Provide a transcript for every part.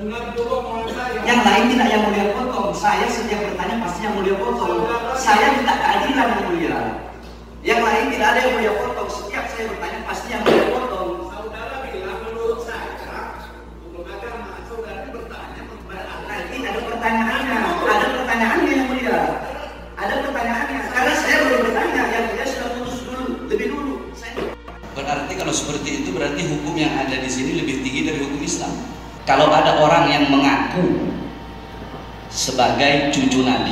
Yang lain tidak yang mulia potong. Saya setiap bertanya pasti yang mulia potong. Saya minta keadilan yang mulia. Yang lain tidak ada yang mulia potong. Setiap saya bertanya pasti yang mulia potong. Saudara bilang menurut saya hukum agama. Saudara bertanya nanti ada pertanyaannya. Ada pertanyaannya yang mulia. Ada pertanyaannya. Karena saya belum bertanya. Yang mulia sudah putus dulu, lebih dulu. Berarti kalau seperti itu berarti hukum yang ada di sini lebih tinggi dari hukum Islam. Kalau ada orang yang mengaku sebagai cucu Nabi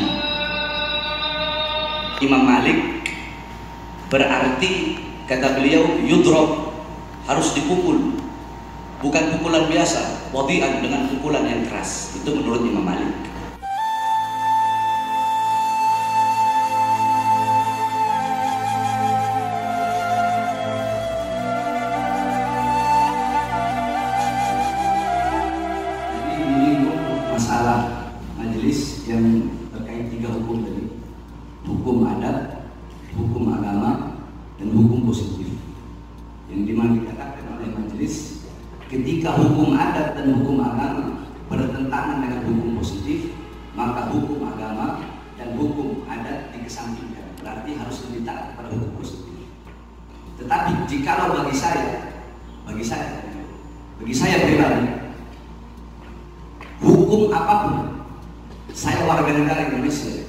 Imam Malik, berarti kata beliau yudrob, harus dipukul, bukan pukulan biasa, wadi'an, dengan pukulan yang keras. Itu menurut Imam Malik. Masalah majelis yang terkait 3 hukum tadi, hukum adat, hukum agama, dan hukum positif. Yang dimana dikatakan oleh majelis, ketika hukum adat dan hukum agama bertentangan dengan hukum positif, maka hukum agama dan hukum adat dikesampingkan. Berarti harus lebih taat pada hukum positif. Tetapi jikalau bagi saya pribadi, hukum apapun, saya warga negara Indonesia,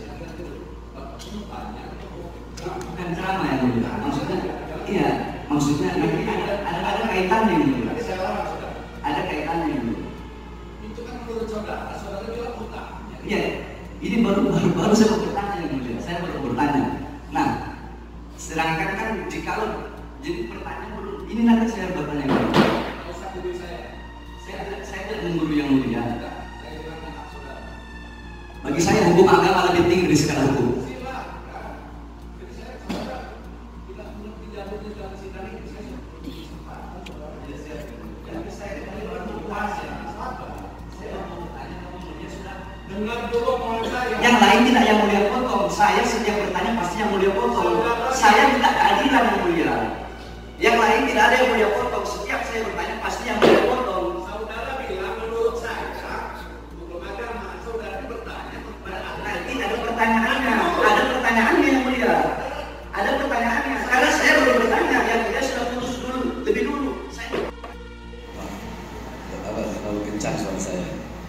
bukan ceramah yang mulia. Maksudnya nanti ada kaitannya ini. Ada kaitannya ini. itu kan menurut saudara bilang hutang. Iya, ini baru saya mau bertanya yang mulia. Saya baru bertanya. Nah, sedangkan kan jikalau jadi pertanyaan dulu, ini nanti saya bertanya dulu. Kalau usah dulu saya tidak mengguru yang mulia. saya bilang hak saudara. Bagi saya hukum agama lebih tinggi dari segala hukum. Silakan. Jadi saya saudara bila belum dijawab dalam sidang ini saya kesempatan saudara. Jadi saya kembali orang puas ya. Saya mau bertanya kamu mulia sudah dengar dulu omongan saya. Yang lain tidak yang mulia potong. Saya setiap bertanya pasti yang mulia potong. Saya minta keadilan yang mulia. Yang lain tidak ada yang mulia potong. Setiap saya bertanya pasti yang mulia potong. Saudara bilang menurut saya hukum agama. Saudara bertanya Nanti ada pertanyaannya. Ada pertanyaannya yang mulia. Ada pertanyaannya. Karena saya belum bertanya. Yang mulia sudah putus dulu, lebih dulu. Terlalu kencang suara saya.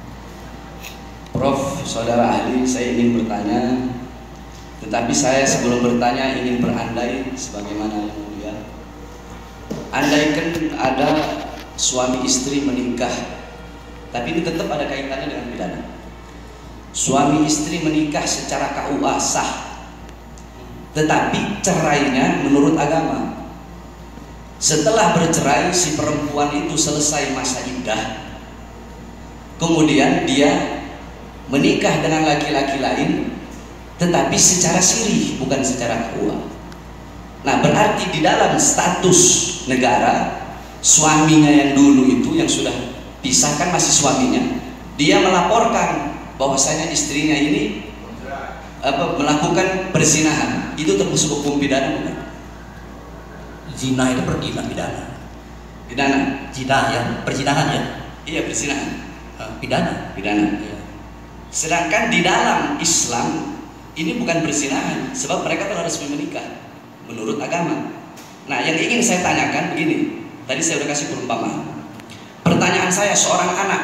Prof, saudara ahli, saya ingin bertanya, tetapi saya sebelum bertanya ingin berandai sebagaimana yang mulia. Andaikan ada suami istri menikah, tapi ini tetap ada kaitannya dengan pidana. Suami istri menikah secara KUA sah, tetapi cerainya menurut agama. Setelah bercerai, si perempuan itu selesai masa iddah, kemudian dia menikah dengan laki-laki lain, tetapi secara sirih, bukan secara KUA. Nah, berarti di dalam status negara, suaminya yang dulu itu yang sudah pisahkan masih suaminya, dia melaporkan bahwasanya istrinya ini melakukan perzinahan. Itu termasuk hukum pidana bukan? Zina itu pidana. Pidana. Zina ya, perzinahan ya. Iya, perzinahan. Pidana. Iya. Sedangkan di dalam Islam ini bukan perzinahan, sebab mereka telah resmi menikah menurut agama. Nah, yang ingin saya tanyakan begini. Tadi saya sudah kasih perumpamaan. Pertanyaan saya, seorang anak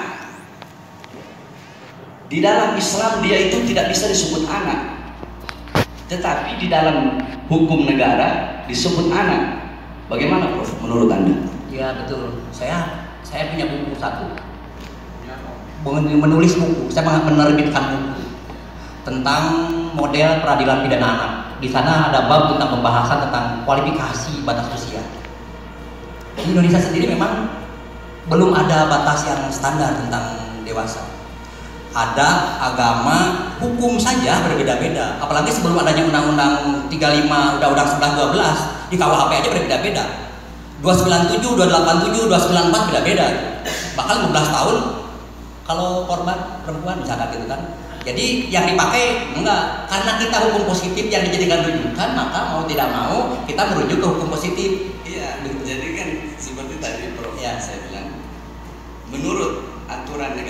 di dalam Islam dia itu tidak bisa disebut anak, tetapi di dalam hukum negara disebut anak. Bagaimana, Prof, menurut Anda? Ya betul. Saya punya buku satu. Menulis buku. Saya menerbitkan buku tentang model peradilan pidana anak. Di sana ada bab tentang pembahasan tentang kualifikasi batas usia. Di Indonesia sendiri memang belum ada batas yang standar tentang dewasa. Ada agama, hukum saja berbeda-beda. Apalagi sebelum adanya Undang-Undang 35, Undang-Undang 11 12 di KUHP aja berbeda-beda. 297, 287, 294 beda-beda. Bahkan 15 tahun kalau korban perempuan misalkan gitu kan. Jadi yang dipakai enggak, karena kita hukum positif yang dijadikan rujukan, maka mau tidak mau kita merujuk ke hukum positif. Iya, jadi kan seperti tadi Prof, ya, saya bilang menurut aturan negara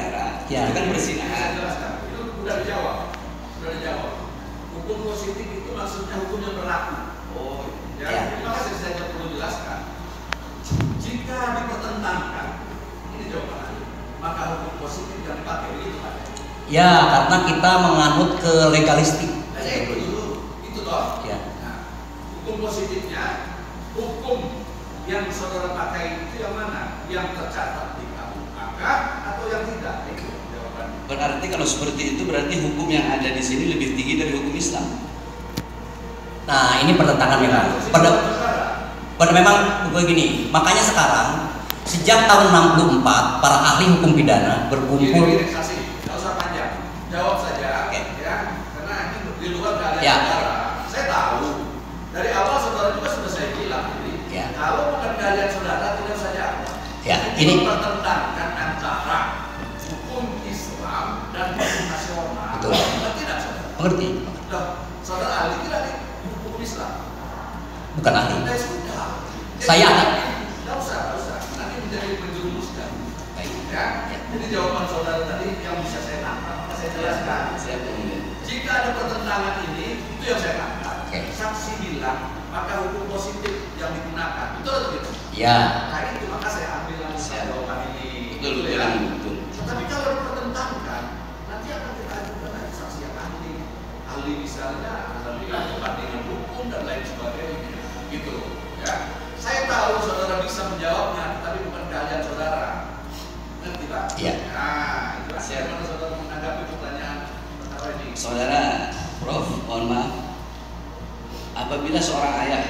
Ya. Itu kan Saya persinahan. jelaskan. Itu sudah dijawab. Sudah dijawab. Hukum positif itu maksudnya hukum yang berlaku. Oh, Ya, Ya. terima kasih saya perlu jelaskan. Jika dipertentangkan, ini jawabannya, maka hukum positif yang dipakai begitu Pak. Ya, karena kita menganut ke legalistik. Nah, ya itu dulu, itu toh. Ya. Nah, hukum positifnya, hukum yang saudara pakai itu yang mana? Yang tercatat di KUHP atau yang tidak? Itu jawabannya. berarti kalau seperti itu berarti hukum yang ada di sini lebih tinggi dari hukum Islam. Nah, ini pertentangan memang. Pada memang begini, makanya sekarang sejak tahun 64 para ahli hukum pidana berkumpul. Gini, saksi, nggak usah panjang, jawab saja, Oke. ya, karena ini di luar keadaan Ya. saudara. Saya tahu dari awal saudara juga sudah saya bilang, jadi Ya. kalau bukan keadaan saudara tidak saja. Ya, ini mempertentangkan antara hukum Islam dan hukum nasional. Betul. Tidak saudara. mengerti, Loh, saudara ahli tidak nih hukum Islam. bukan ahli. Sudah. Saya akan. Tidak usah. Nanti menjadi menjerumuskan. Baik. Ya. Jadi jawaban saudara tadi yang bisa saya tangkap, maka saya jelaskan. Saya kemudian. Jika ada pertentangan ini, itu yang saya tangkap. Oke. Saksi bilang, maka hukum positif yang digunakan. Betul atau tidak? Ya, Nah itu maka saya ambil lagi Siap. jawaban ini. Betul, ya. betul. Tetapi kalau dipertentangkan, nanti akan kita ajukan lagi saksi yang ahli misalnya, ahli kepentingan hukum dan lain sebagainya. Gitu, ya. Saya tahu saudara bisa menjawabnya, tapi bukan keahlian saudara. Ngerti Pak? Iya. Nah, itu Siap. bagaimana saudara menanggapi pertanyaan perkara ini? Saudara Prof, mohon maaf. Apabila seorang ayah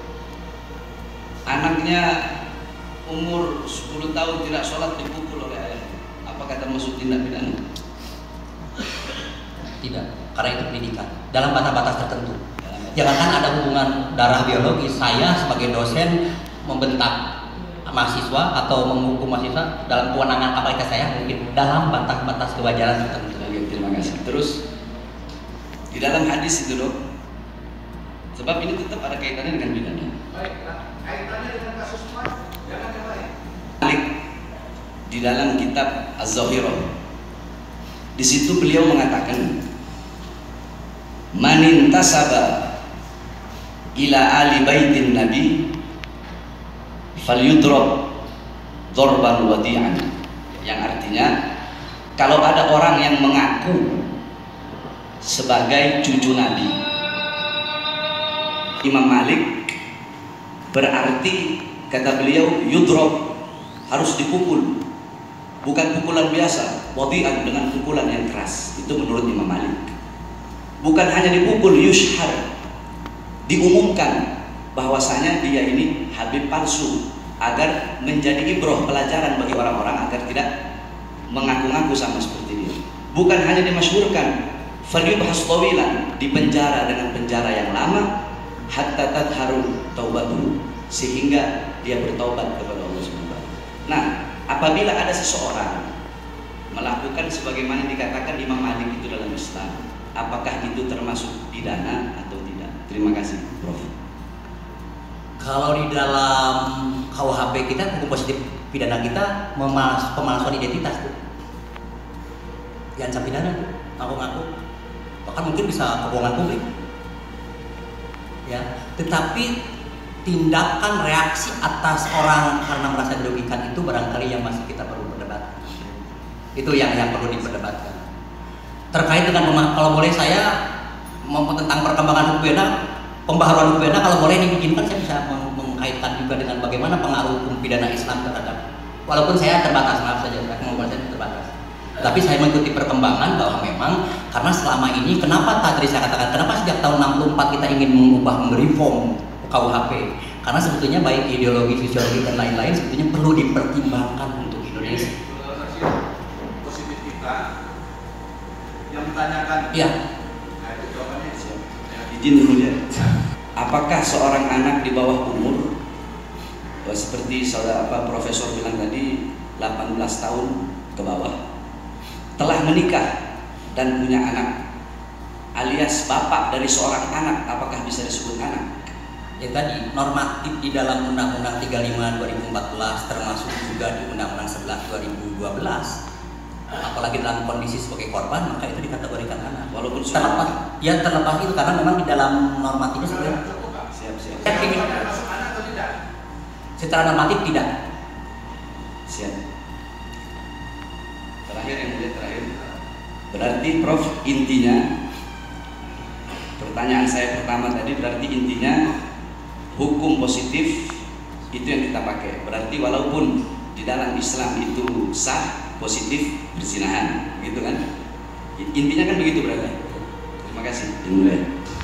anaknya umur 10 tahun tidak sholat dipukul oleh ayah, apakah termasuk tindak pidana? tidak. Karena itu pendidikan dalam batas-batas tertentu. Jangankan ada hubungan darah biologis, saya sebagai dosen membentak mahasiswa atau menghukum mahasiswa dalam kewenangan kapasitas saya mungkin dalam batas-batas kewajaran tertentu. Oke, terima kasih. Terus di dalam hadis itu dok, sebab ini tetap ada kaitannya dengan pidana. Baik, nah, kaitannya dengan kasus Mas, jangan yang lain. Malik di dalam kitab Az-Zahirah, di situ beliau mengatakan, manintasaba ila ali baitin nabi falyudrab dzarban wadi'an, yang artinya kalau ada orang yang mengaku sebagai cucu nabi Imam Malik, berarti kata beliau yudrob, harus dipukul, bukan pukulan biasa, wadi'an, dengan pukulan yang keras. Itu menurut Imam Malik. Bukan hanya dipukul, yushhar, diumumkan bahwasanya dia ini habib palsu, agar menjadi ibroh, pelajaran bagi orang-orang agar tidak mengaku-ngaku sama seperti dia. Bukan hanya dimasyhurkan, falyubhas tawilan, dipenjara dengan penjara yang lama, hatta tadharu taubatuhu, sehingga dia bertaubat kepada Allah SWT. Nah, apabila ada seseorang melakukan sebagaimana dikatakan Imam Malik itu dalam Islam, apakah itu termasuk pidana atau tidak? Terima kasih, Prof. Kalau di dalam KUHP kita, hukum positif pidana kita pemalsuan identitas tuh, diancam pidana tuh, ngaku-ngaku, bahkan mungkin bisa kebohongan publik. Ya, tetapi tindakan reaksi atas orang karena merasa dirugikan itu barangkali yang masih kita perlu perdebatkan. Itu yang perlu diperdebatkan. Terkait dengan kalau boleh saya tentang perkembangan hukum pidana, pembaharuan hukum pidana, kalau boleh diizinkan saya bisa mengkaitkan juga dengan bagaimana pengaruh hukum pidana Islam terhadap, walaupun saya terbatas, maaf saja, kemampuan saya terbatas. Tapi saya mengikuti perkembangan bahwa memang karena selama ini kenapa tadi saya katakan kenapa sejak tahun 64 kita ingin mengubah, mereform KUHP, karena sebetulnya baik ideologi, sosiologi dan lain-lain sebetulnya perlu dipertimbangkan untuk Indonesia. Positif kita yang ditanyakan. Iya. Nah, itu jawabannya siap. Izin dulu ya. Apakah seorang anak di bawah umur, seperti saudara profesor bilang tadi, 18 tahun ke bawah, telah menikah dan punya anak, alias bapak dari seorang anak, apakah bisa disebut anak? Ya tadi normatif di dalam Undang-Undang 35 2014 termasuk juga di Undang-Undang 11 2012 apalagi dalam kondisi sebagai korban, maka itu dikategorikan anak. Walaupun terlepas, ya terlepas itu karena memang di dalam normatifnya sebenarnya siap. ini secara normatif tidak. Siap. Terakhir yang mulia, terakhir. Berarti Prof, intinya pertanyaan saya pertama tadi, berarti intinya hukum positif itu yang kita pakai. Berarti walaupun di dalam Islam itu sah, positif, berzinahan, gitu kan? Intinya kan begitu berarti. Terima kasih. Dimulai.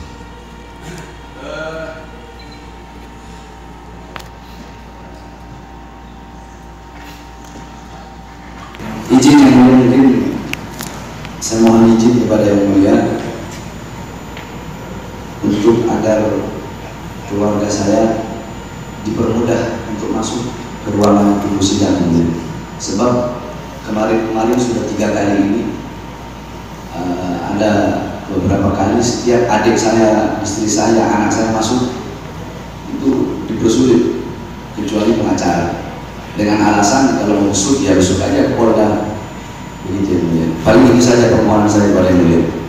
Izin yang mulia, mungkin saya mohon izin kepada yang mulia untuk agar keluarga saya dipermudah untuk masuk ke ruangan tunggu sidang ini. Sebab kemarin sudah 3 kali ini ada beberapa kali setiap adik saya, istri saya, anak saya masuk itu dipersulit kecuali pengacara dengan alasan kalau besuk ya besuk aja Polda, begitu ya mulia. Paling itu saja permohonan saya kepada yang mulia.